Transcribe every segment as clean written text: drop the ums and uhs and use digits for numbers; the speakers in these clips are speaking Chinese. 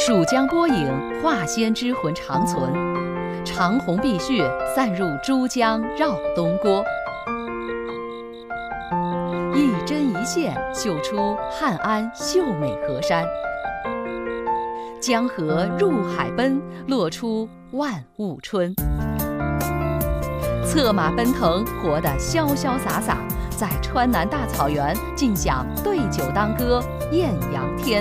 蜀江波影，画仙之魂长存。长虹碧血，散入珠江绕东郭。一针一线，绣出汉安秀美河山。江河入海奔，落出万物春。策马奔腾，活得潇潇洒洒，在川南大草原尽享对酒当歌，艳阳天。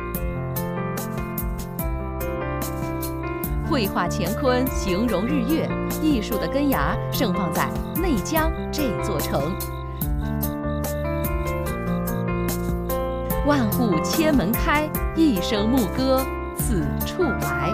绘画乾坤，形容日月，艺术的根芽盛放在内江这座城。万户千门开，一声牧歌此处来。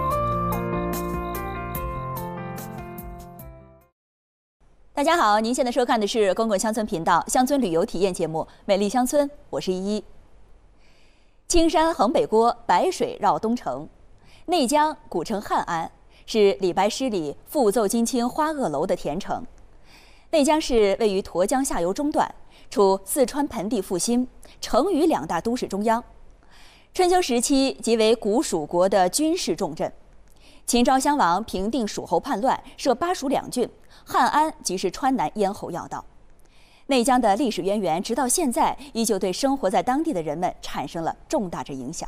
大家好，您现在收看的是公共乡村频道乡村旅游体验节目《美丽乡村》，我是依依。青山横北郭，白水绕东城。内江古称汉安，是李白诗里“复奏金青花萼楼”的田城。内江市位于沱江下游中段，处四川盆地腹心，成渝两大都市中央。春秋时期即为古蜀国的军事重镇。秦昭襄王平定蜀侯叛乱，设巴蜀两郡，汉安即是川南咽喉要道。内江的历史渊源，直到现在依旧对生活在当地的人们产生了重大的影响。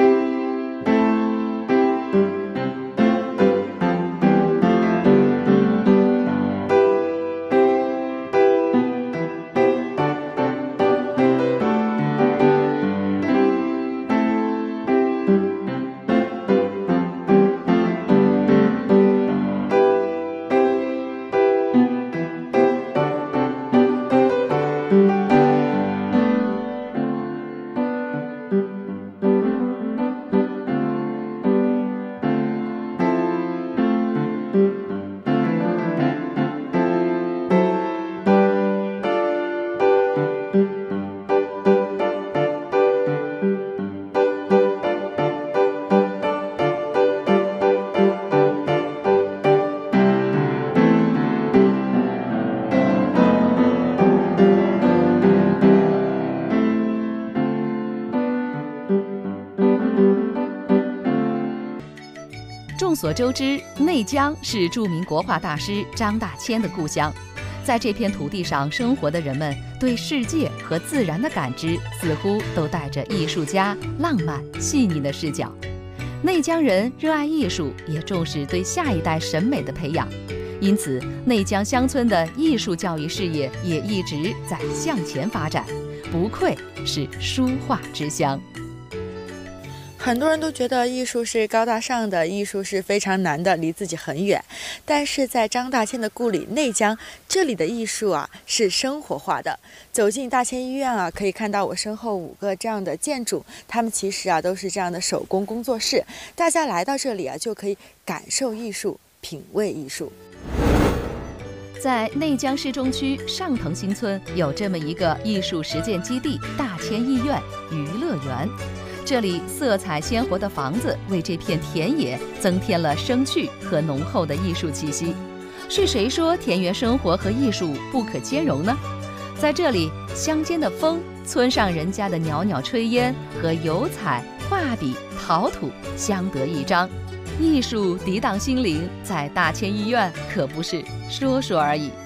众所周知，内江是著名国画大师张大千的故乡。在这片土地上生活的人们，对世界和自然的感知似乎都带着艺术家浪漫细腻的视角。内江人热爱艺术，也重视对下一代审美的培养，因此内江乡村的艺术教育事业也一直在向前发展，不愧是书画之乡。 很多人都觉得艺术是高大上的，艺术是非常难的，离自己很远。但是在张大千的故里内江，这里的艺术啊是生活化的。走进大千医院啊，可以看到我身后5个这样的建筑，它们其实啊都是这样的手工工作室。大家来到这里啊，就可以感受艺术，品味艺术。 在内江市中区上藤新村有这么一个艺术实践基地——大千艺院娱乐园。这里色彩鲜活的房子为这片田野增添了生趣和浓厚的艺术气息。是谁说田园生活和艺术不可兼容呢？在这里，乡间的风、村上人家的袅袅炊烟和油彩、画笔、陶土相得益彰，艺术涤荡心灵，在大千医院可不是说说而已。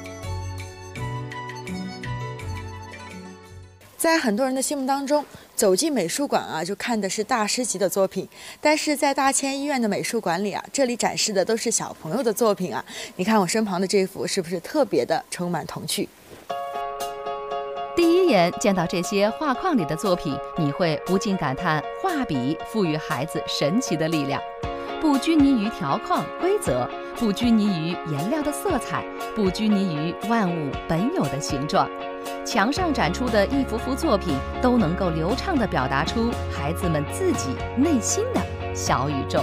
在很多人的心目当中，走进美术馆啊，就看的是大师级的作品。但是在大千医院的美术馆里啊，这里展示的都是小朋友的作品啊。你看我身旁的这幅是不是特别的充满童趣？ 第一眼见到这些画框里的作品，你会不禁感叹画笔赋予孩子神奇的力量。不拘泥于条框规则，不拘泥于颜料的色彩，不拘泥于万物本有的形状。墙上展出的一幅幅作品都能够流畅地表达出孩子们自己内心的小宇宙。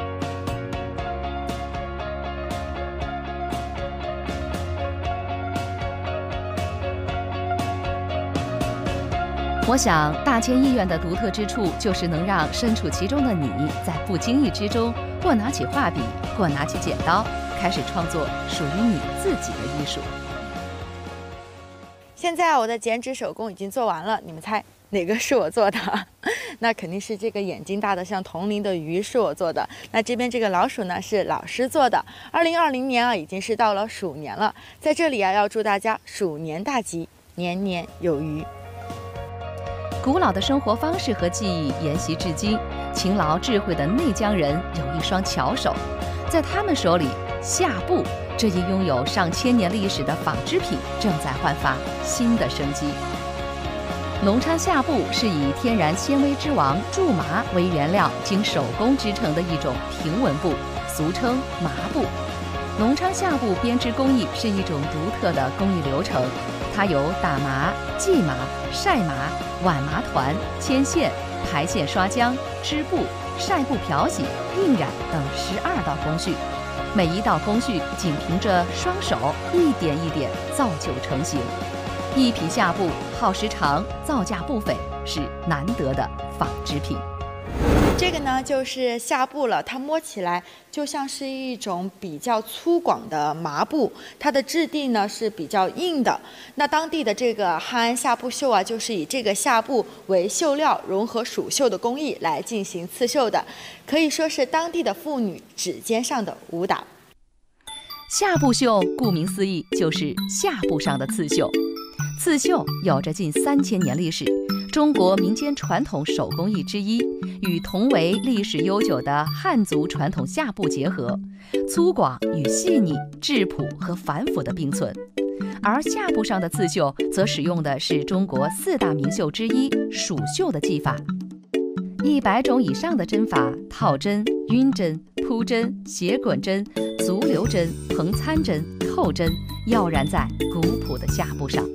我想，大千艺院的独特之处就是能让身处其中的你，在不经意之中，或拿起画笔，或拿起剪刀，开始创作属于你自己的艺术。 现在我的剪纸手工已经做完了，你们猜哪个是我做的？ 那肯定是这个眼睛大的像铜铃的鱼是我做的。那这边这个老鼠呢是老师做的。2020年啊，已经是到了鼠年了，在这里啊，要祝大家鼠年大吉，年年有余。 古老的生活方式和技艺沿袭至今，勤劳智慧的内江人有一双巧手，在他们手里，夏布这一拥有上千年历史的纺织品正在焕发新的生机。龙昌夏布是以天然纤维之王苎麻为原料，经手工织成的一种平纹布，俗称麻布。龙昌夏布编织工艺是一种独特的工艺流程，它有打麻、系麻、晒麻、挽麻团、牵线、排线、刷浆、织布、晒布、漂洗、印染等12道工序。每一道工序仅凭着双手一点一点造就成型。一匹夏布耗时长，造价不菲，是难得的纺织品。 这个呢就是夏布了，它摸起来就像是一种比较粗犷的麻布，它的质地呢是比较硬的。那当地的这个汉安夏布绣啊，就是以这个夏布为绣料，融合蜀绣的工艺来进行刺绣的，可以说是当地的妇女指尖上的舞蹈。 夏布绣顾名思义就是夏布上的刺绣，刺绣有着近3000年历史，中国民间传统手工艺之一，与同为历史悠久的汉族传统夏布结合，粗犷与细腻、质朴和繁复的并存。而夏布上的刺绣则使用的是中国4大名绣之一蜀绣的技法，100种以上的针法，套针、晕针、铺针、斜滚针、足流针、横参针、扣针，耀然在古朴的夏布上。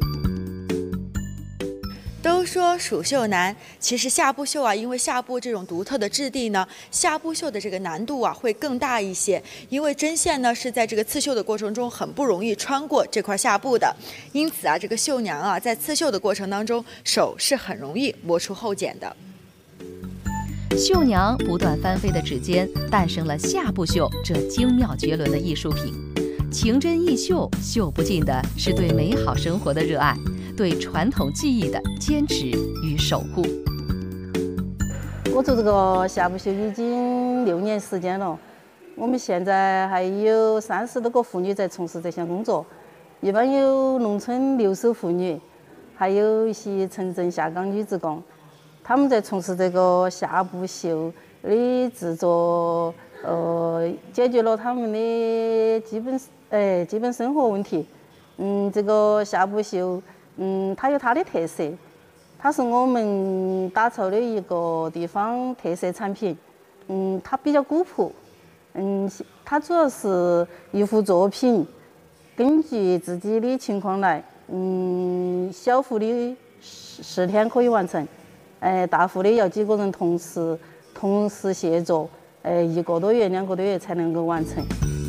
都说蜀绣难，其实夏布绣啊，因为夏布这种独特的质地呢，夏布绣的这个难度啊会更大一些，因为针线呢是在这个刺绣的过程中很不容易穿过这块夏布的，因此啊，这个绣娘啊在刺绣的过程当中，手是很容易磨出后茧的。 绣娘不断翻飞的指尖，诞生了夏布绣这精妙绝伦的艺术品。情真意绣，绣不尽的是对美好生活的热爱，对传统技艺的坚持与守护。 我做这个夏布绣已经6年时间了，我们现在还有30多个妇女在从事这项工作，一般有农村留守妇女，还有一些城镇下岗女职工。他们在从事这个夏布绣的制作，解决了他们的基本生活问题。这个夏布绣，它有它的特色，它是我们打造的一个地方特色产品。它比较古朴，它主要是一幅作品，根据自己的情况来，小幅的10天可以完成。大幅的要几个人同时协作，1个多月、2个多月才能够完成。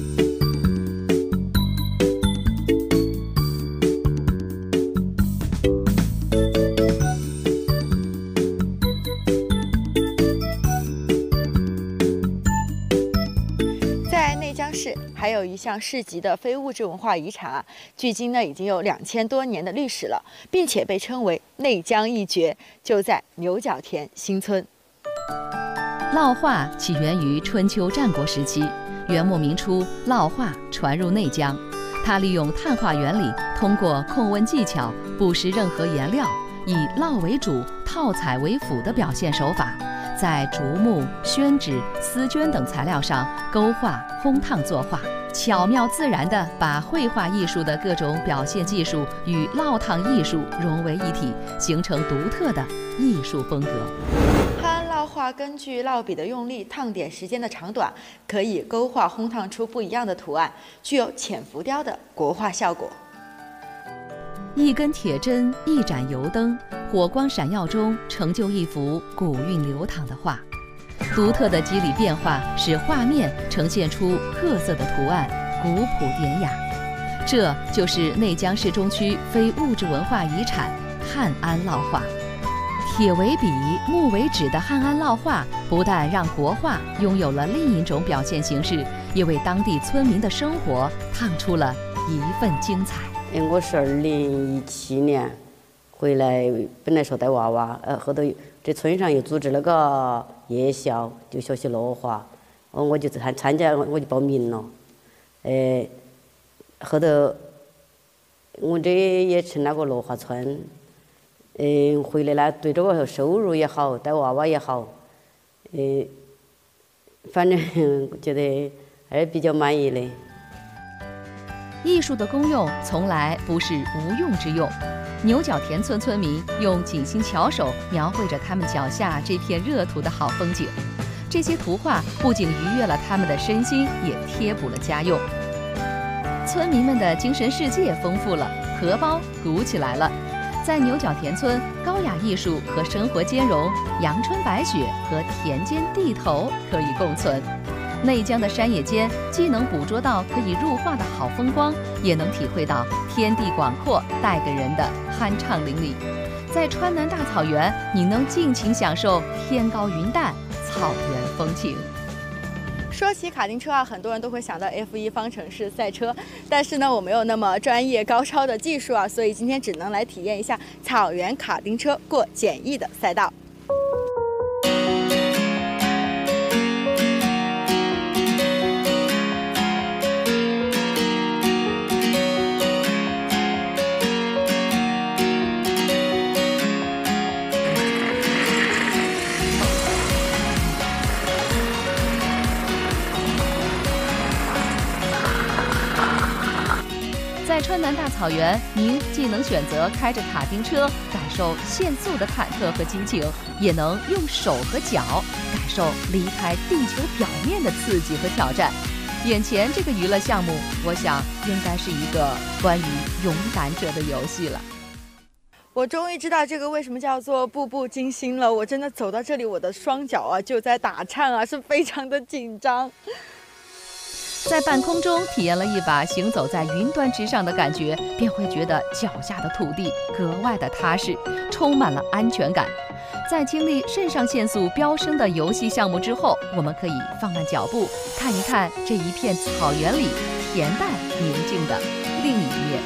在内江市还有一项市级的非物质文化遗产啊，距今呢已经有2000多年的历史了，并且被称为内江一绝，就在牛角田新村。 烙画起源于春秋战国时期，元末明初，烙画传入内江。它利用碳化原理，通过控温技巧，不施任何颜料，以烙为主、套彩为辅的表现手法，在竹木、宣纸、丝绢等材料上勾画、烘烫作画，巧妙自然地把绘画艺术的各种表现技术与烙烫艺术融为一体，形成独特的艺术风格。 汉安烙画根据烙笔的用力、烫点时间的长短，可以勾画烘烫出不一样的图案，具有浅浮雕的国画效果。 一根铁针，一盏油灯，火光闪耀中成就一幅古韵流淌的画。独特的肌理变化使画面呈现出特色的图案，古朴典雅。这就是内江市中区非物质文化遗产汉安烙画。铁为笔，木为纸的汉安烙画，不但让国画拥有了另一种表现形式，也为当地村民的生活烫出了一份精彩。 我是2017年回来，本来说带娃娃，后头这村上又组织了个夜校，就学习落花，我就参加，我就报名了。后头我这也成了个落花村，回来呢，对这个收入也好，带娃娃也好，反正觉得还是比较满意的。 艺术的功用从来不是无用之用。牛角田村村民用锦心巧手描绘着他们脚下这片热土的好风景，这些图画不仅愉悦了他们的身心，也贴补了家用。村民们的精神世界丰富了，荷包鼓起来了。在牛角田村，高雅艺术和生活兼容，阳春白雪和田间地头可以共存。内江的山野间，既能捕捉到可以入画的好风光，也能体会到天地广阔带给人的酣畅淋漓。在川南大草原，你能尽情享受天高云淡、草原风情。 说起卡丁车啊，很多人都会想到 F1 方程式赛车，但是呢，我没有那么专业高超的技术啊，所以今天只能来体验一下草原卡丁车过简易的赛道。 在川南大草原，您既能选择开着卡丁车感受限速的忐忑和激情，也能用手和脚感受离开地球表面的刺激和挑战。眼前这个娱乐项目，我想应该是一个关于勇敢者的游戏了。 我终于知道这个为什么叫做步步惊心了。我真的走到这里，我的双脚啊就在打颤啊，是非常的紧张。 在半空中体验了一把行走在云端之上的感觉，便会觉得脚下的土地格外的踏实，充满了安全感。在经历肾上腺素飙升的游戏项目之后，我们可以放慢脚步，看一看这一片草原里恬淡宁静的另一面。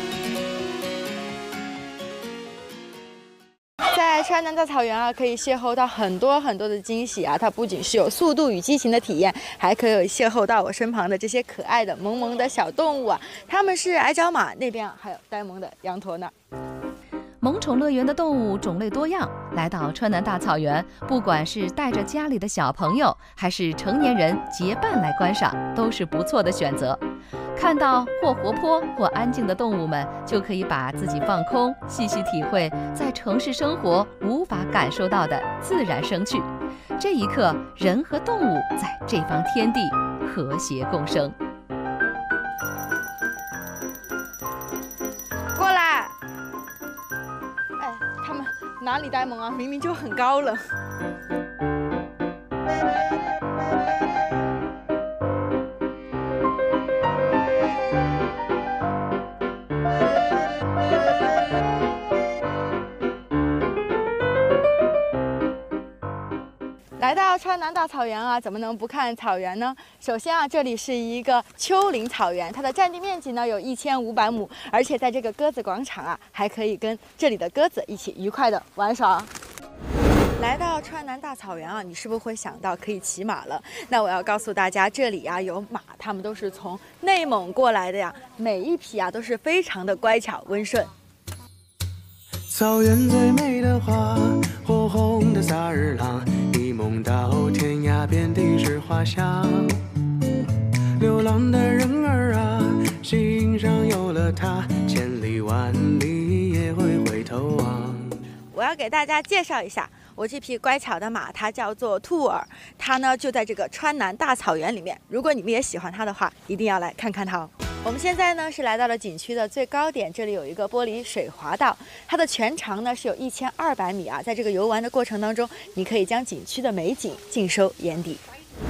在川南大草原啊，可以邂逅到很多的惊喜啊！它不仅是有速度与激情的体验，还可以邂逅到我身旁的这些可爱的萌萌的小动物啊！它们是矮脚马，那边还有呆萌的羊驼呢。 萌宠乐园的动物种类多样，来到川南大草原，不管是带着家里的小朋友，还是成年人结伴来观赏，都是不错的选择。看到或活泼或安静的动物们，就可以把自己放空，细细体会在城市生活无法感受到的自然生趣。这一刻，人和动物在这方天地和谐共生。 过来！哎，他们哪里呆萌啊？明明就很高冷。来到川南大草原啊，怎么能不看草原呢？首先啊，这里是一个丘陵草原，它的占地面积呢有1500亩，而且在这个鸽子广场啊，还可以跟这里的鸽子一起愉快的玩耍。来到川南大草原啊，你是不是会想到可以骑马了？那我要告诉大家，这里啊有马，它们都是从内蒙过来的呀，每一匹啊都是非常的乖巧温顺。 草原最美的花，火红的萨日朗，一梦到天涯，遍地是花香。流浪的人儿啊，心上有了它，千里万里也会回头望。 我要给大家介绍一下，我这匹乖巧的马，它叫做兔儿，它呢就在这个川南大草原里面。如果你们也喜欢它的话，一定要来看看它哦。我们现在呢是来到了景区的最高点，这里有一个玻璃水滑道，它的全长呢是有1200米啊。在这个游玩的过程当中，你可以将景区的美景尽收眼底。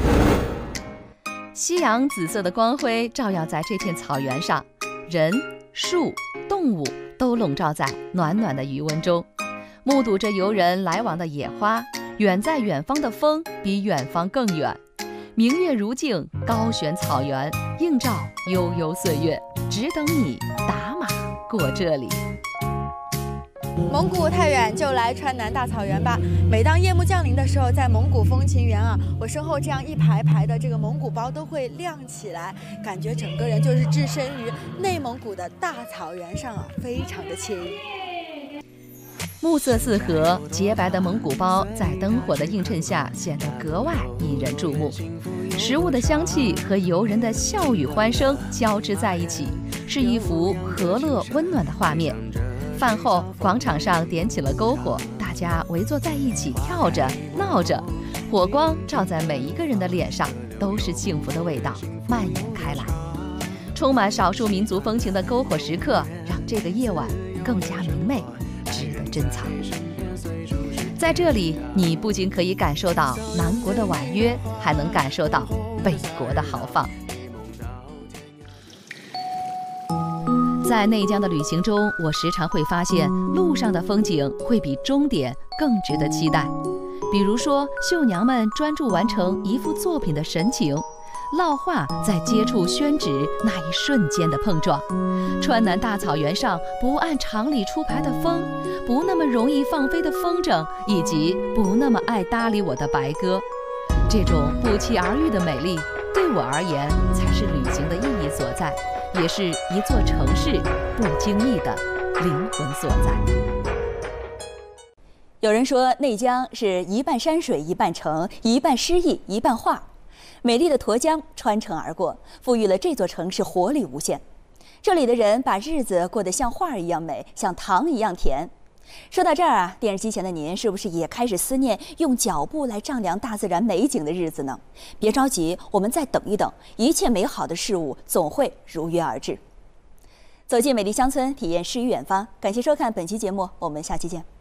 夕阳紫色的光辉照耀在这片草原上，人、树、动物都笼罩在暖暖的余温中，目睹着游人来往的野花，远在远方的风比远方更远。明月如镜，高悬草原，映照悠悠岁月，只等你打马过这里。 蒙古太远，就来川南大草原吧。每当夜幕降临的时候，在蒙古风情园啊，我身后这样一排排的这个蒙古包都会亮起来，感觉整个人就是置身于内蒙古的大草原上啊，非常的惬意。 暮色四合，洁白的蒙古包在灯火的映衬下显得格外引人注目。食物的香气和游人的笑语欢声交织在一起，是一幅和乐温暖的画面。饭后，广场上点起了篝火，大家围坐在一起跳着闹着，火光照在每一个人的脸上，都是幸福的味道蔓延开来。充满少数民族风情的篝火时刻，让这个夜晚更加明媚，值得珍藏。在这里，你不仅可以感受到南国的婉约，还能感受到北国的豪放。在内江的旅行中，我时常会发现，路上的风景会比终点更值得期待。比如说，绣娘们专注完成一幅作品的神情，烙画在接触宣纸那一瞬间的碰撞，川南大草原上不按常理出牌的风，不那么容易放飞的风筝，以及不那么爱搭理我的白鸽，这种不期而遇的美丽，对我而言才是旅行的意义所在，也是一座城市不经意的灵魂所在。 有人说，内江是一半山水一半城，一半诗意一半画。美丽的沱江穿城而过，赋予了这座城市活力无限。这里的人把日子过得像画一样美，像糖一样甜。说到这儿啊，电视机前的您是不是也开始思念用脚步来丈量大自然美景的日子呢？别着急，我们再等一等，一切美好的事物总会如约而至。走进美丽乡村，体验诗与远方。感谢收看本期节目，我们下期见。